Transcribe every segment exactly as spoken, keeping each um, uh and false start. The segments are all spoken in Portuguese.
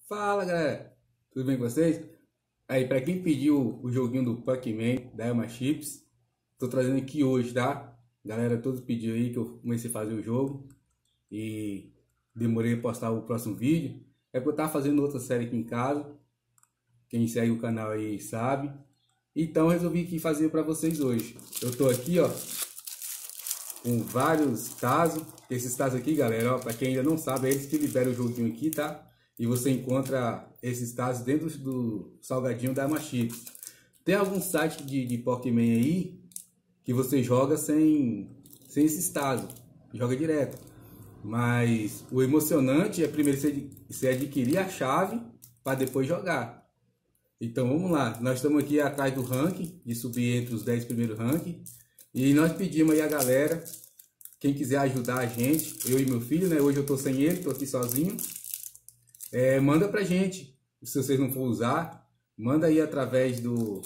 Fala galera, tudo bem com vocês? Aí, pra quem pediu o joguinho do Pac-Man da Elma Chips, tô trazendo aqui hoje, tá? Galera, todos pediram aí que eu comecei a fazer o jogo e demorei a postar o próximo vídeo. É porque eu tava fazendo outra série aqui em casa, quem segue o canal aí sabe. Então resolvi aqui fazer pra vocês hoje. Eu tô aqui, ó, com vários tazos. Esses tazos aqui, galera, ó, pra quem ainda não sabe, é eles que liberam o joguinho aqui, tá? E você encontra esses tazos dentro do salgadinho da Elma Chips. Tem algum site de, de Pokémon aí que você joga sem, sem esses tazos, joga direto. Mas o emocionante é primeiro você, você adquirir a chave para depois jogar. Então vamos lá, nós estamos aqui atrás do ranking, de subir entre os dez primeiros rankings. E nós pedimos aí a galera, quem quiser ajudar a gente, eu e meu filho, né? Hoje eu tô sem ele, tô aqui sozinho. É, manda pra gente, se vocês não for usar, manda aí através do,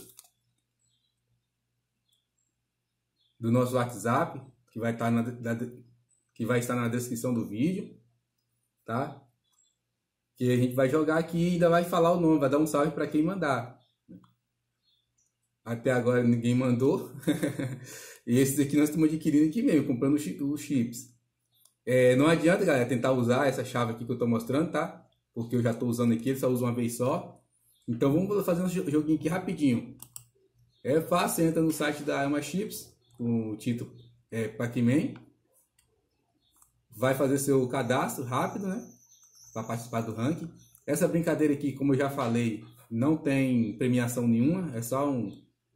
do nosso WhatsApp, que vai estar na, na, que vai estar na descrição do vídeo, tá? Que a gente vai jogar aqui e ainda vai falar o nome, vai dar um salve para quem mandar. Até agora ninguém mandou. E esses aqui nós estamos adquirindo aqui mesmo, comprando os chips. É, não adianta, galera, tentar usar essa chave aqui que eu estou mostrando, tá? Porque eu já estou usando aqui, ele só usa uma vez só. Então vamos fazer um joguinho aqui rapidinho. É fácil, entra no site da Elma Chips, com o título é, Pac-Man. Vai fazer seu cadastro rápido, né? Para participar do ranking. Essa brincadeira aqui, como eu já falei, não tem premiação nenhuma. É só um,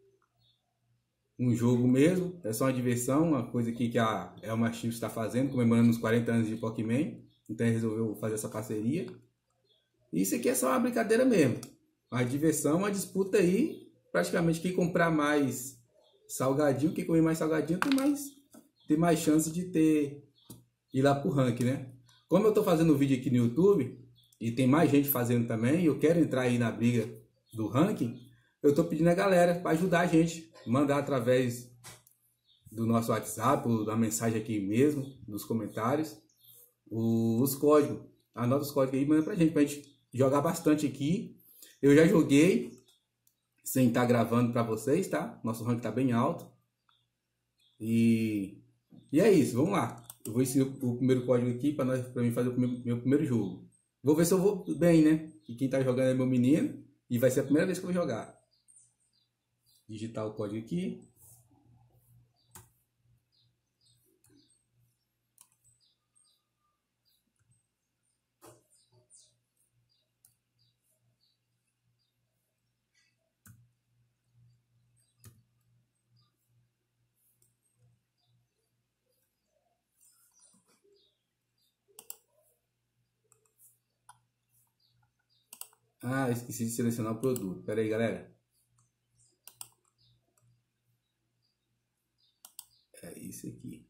um jogo mesmo. É só uma diversão, uma coisa aqui que a Elma Chips está fazendo, comemorando os quarenta anos de Pokémon. Então resolveu fazer essa parceria. Isso aqui é só uma brincadeira mesmo. Uma diversão, uma disputa aí. Praticamente quem comprar mais salgadinho, quem comer mais salgadinho, tem mais, tem mais chance de ter ir lá pro ranking, né? Como eu tô fazendo vídeo aqui no YouTube e tem mais gente fazendo também, e eu quero entrar aí na briga do ranking, eu tô pedindo a galera para ajudar a gente, mandar através do nosso WhatsApp, ou da mensagem aqui mesmo, nos comentários, os códigos. Anota os códigos aí e manda pra gente, pra gente jogar bastante aqui. Eu já joguei sem estar gravando para vocês, tá? Nosso ranking tá bem alto. E, e é isso, vamos lá. Eu vou ensinar o primeiro código aqui para nós, para mim fazer o primeiro, meu primeiro jogo. Vou ver se eu vou bem, né? E quem tá jogando é meu menino e vai ser a primeira vez que eu vou jogar. Digitar o código aqui. Ah, esqueci de selecionar o produto. Pera aí, galera. É isso aqui.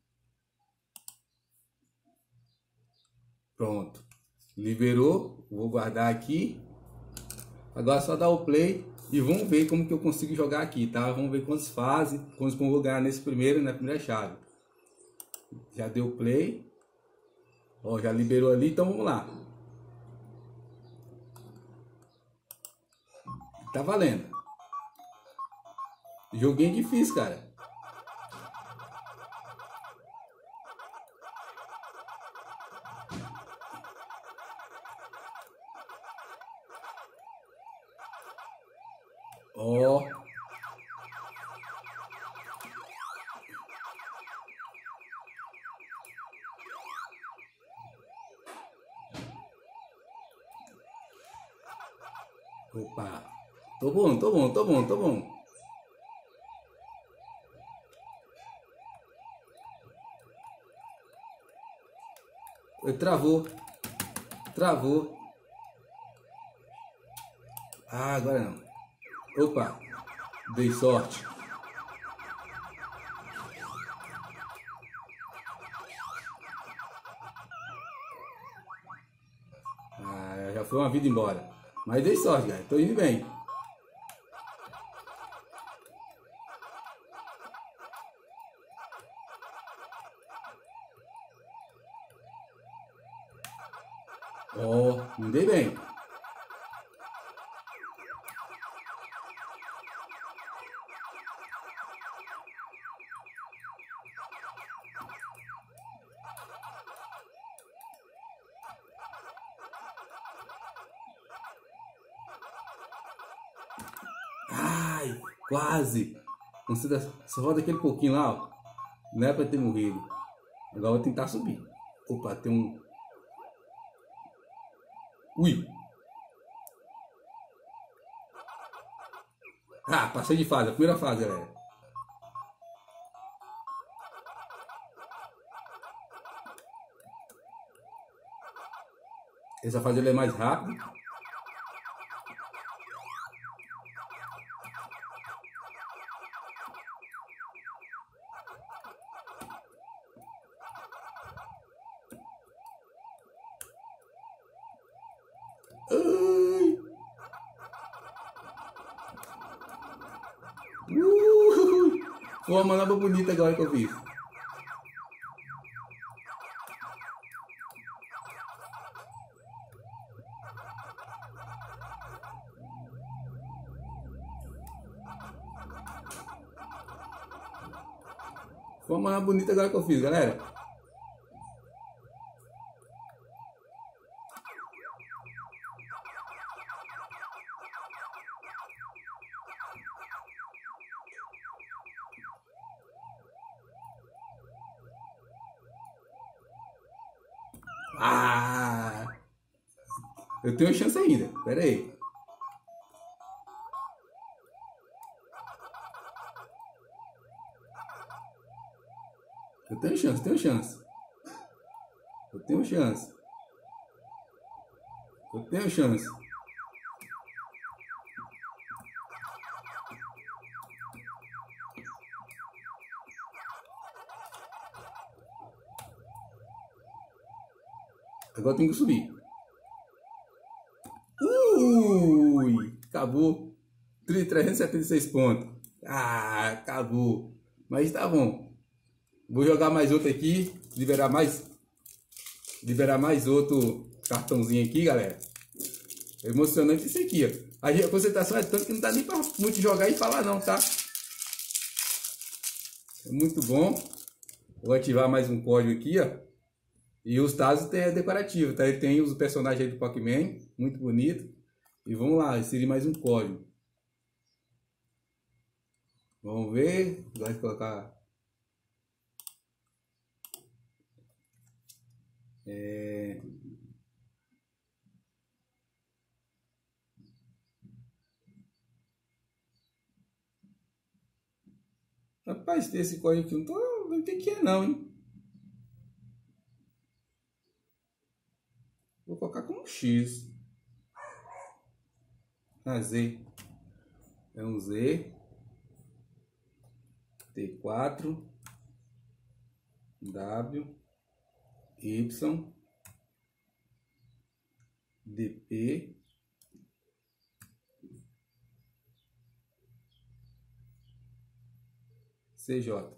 Pronto. Liberou. Vou guardar aqui. Agora é só dar o play e vamos ver como que eu consigo jogar aqui, tá? Vamos ver quantas fases, quantos que eu vou ganhar nesse primeiro, na primeira chave. Já deu play. Ó, já liberou ali, então vamos lá. Tá valendo. Joguinho difícil, cara. Ó. Opa. Tô bom, tô bom, tô bom, tô bom. Travou. Travou. Ah, agora não. Opa. Dei sorte. Ah, já foi uma vida embora. Mas dei sorte, cara. Tô indo bem. Ó, oh, mandei bem. Ai, quase. Considera, só roda aquele pouquinho lá, ó. Não é pra ter morrido. Agora eu vou tentar subir. Opa, tem um... Ui. Ah, passei de fase. A primeira fase, galera. Essa fase ele é mais rápida. Ai. Uh, foi uma manobra bonita agora que eu fiz. Foi uma manobra bonita agora que eu fiz, galera. Ah! Eu tenho chance ainda. Pera aí. Eu tenho chance, tenho chance. Eu tenho chance. Eu tenho chance. Agora tem que subir. Ui! Acabou. trezentos e setenta e seis pontos. Ah, acabou. Mas tá bom. Vou jogar mais outro aqui. Liberar mais. Liberar mais outro cartãozinho aqui, galera. É emocionante isso aqui, ó. A concentração é tanto que não dá nem pra muito jogar e falar não, tá? É muito bom. Vou ativar mais um código aqui, ó. E os Tazos é decorativo, tá? Ele tem os personagens aí do Pokémon, muito bonito. E vamos lá, inserir mais um código. Vamos ver. Vai colocar... É... Rapaz, tem esse código aqui, não tô vendo o que é não, hein? Vou colocar como X. Ah, Z. É um Z. T quatro. W. Y. D P. C J.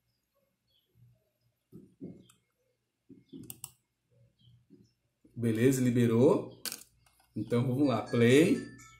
Beleza, liberou. Então vamos lá, play.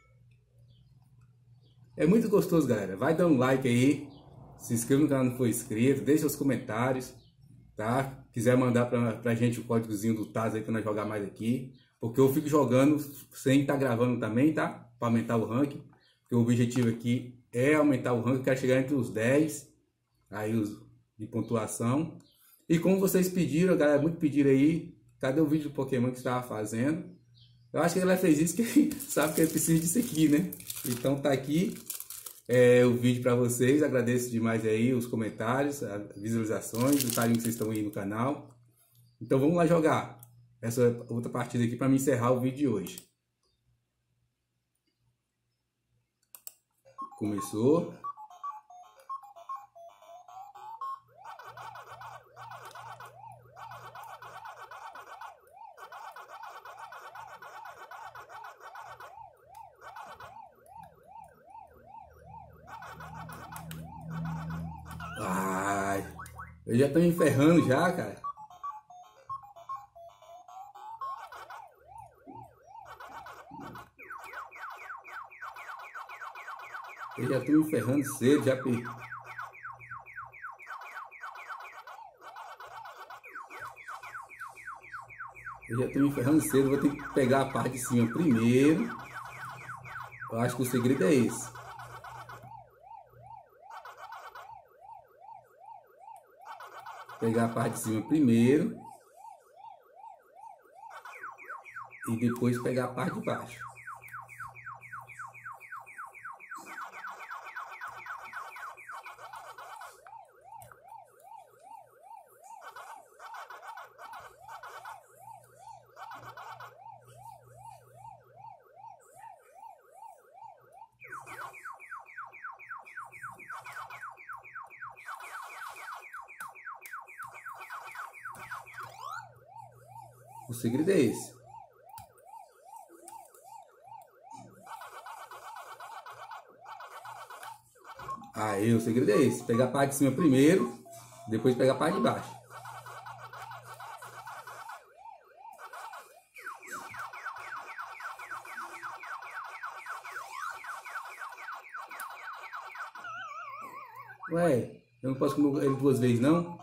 É muito gostoso, galera. Vai dando um like aí. Se inscreva no canal se não for inscrito. Deixa os comentários, tá? Quiser mandar pra, pra gente o códigozinho do Taz aí pra nós jogar mais aqui. Porque eu fico jogando sem estar tá gravando também, tá? Pra aumentar o ranking. Porque o objetivo aqui é aumentar o ranking. Eu quero chegar entre os dez aí os, de pontuação. E como vocês pediram, galera, muito pediram aí. Cadê o vídeo do Pokémon que você estava fazendo? Eu acho que ela fez isso que sabe que ele precisa disso aqui, né? Então tá aqui é, o vídeo para vocês. Agradeço demais aí os comentários, as visualizações, o carinho que vocês estão aí no canal. Então vamos lá jogar essa outra partida aqui para me encerrar o vídeo de hoje. Começou. Ai, eu já tô me ferrando já, cara. Eu já tô me ferrando cedo, já perdi. Eu já tô me ferrando cedo, vou ter que pegar a parte de cima primeiro. Eu acho que o segredo é esse. Pegar a parte de cima primeiro. E depois pegar a parte de baixo. O segredo é esse. Aí, o segredo é esse. Pegar a parte de cima primeiro, depois pegar a parte de baixo. Ué, eu não posso comer ele duas vezes, não?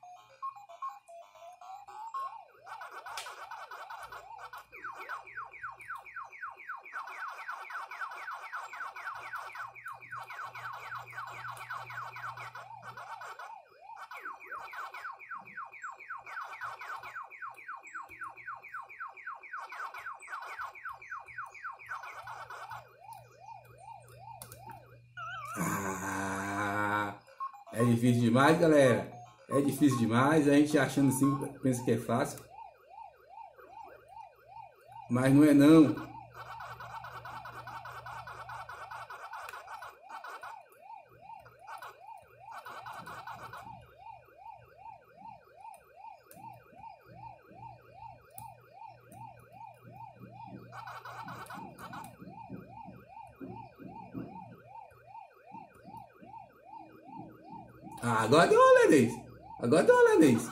Ah, é difícil demais, galera. É difícil demais. A gente achando assim, pensa que é fácil. Mas não é não. Ah, agora deu holandês. Agora deu holandês.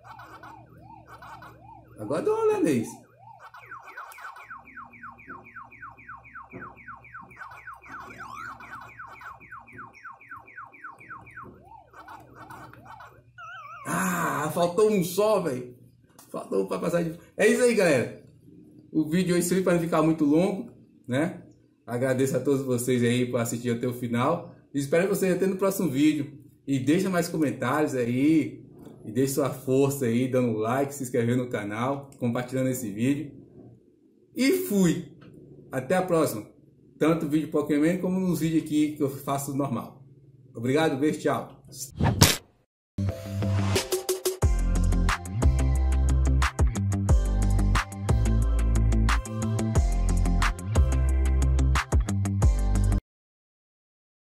Agora deu holandês. Ah, faltou um só, velho. Faltou um para passar de... É isso aí, galera. O vídeo hoje foi para não ficar muito longo, né? Agradeço a todos vocês aí por assistir até o final. Espero vocês até no próximo vídeo. E deixa mais comentários aí. E deixa sua força aí, dando like, se inscrevendo no canal, compartilhando esse vídeo. E fui! Até a próxima. Tanto no vídeo Pokémon como nos vídeos aqui que eu faço normal. Obrigado, beijo, tchau.